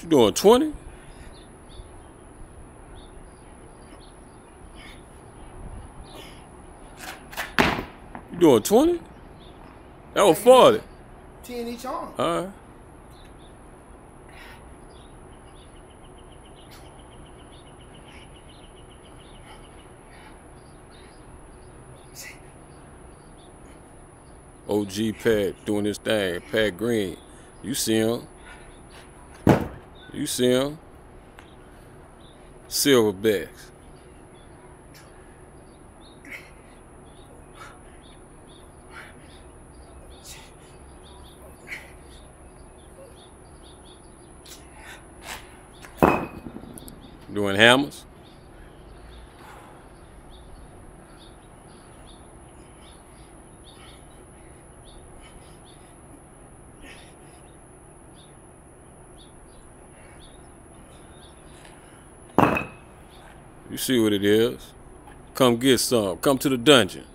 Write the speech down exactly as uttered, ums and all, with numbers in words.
You doing twenty? You doing twenty? That was forty. ten each arm. All right. O G Pat doing his thing. Pat Green. You see him. You see him. Silverbacks. Doing hammers. You see what it is. Come get some. Come to the dungeon.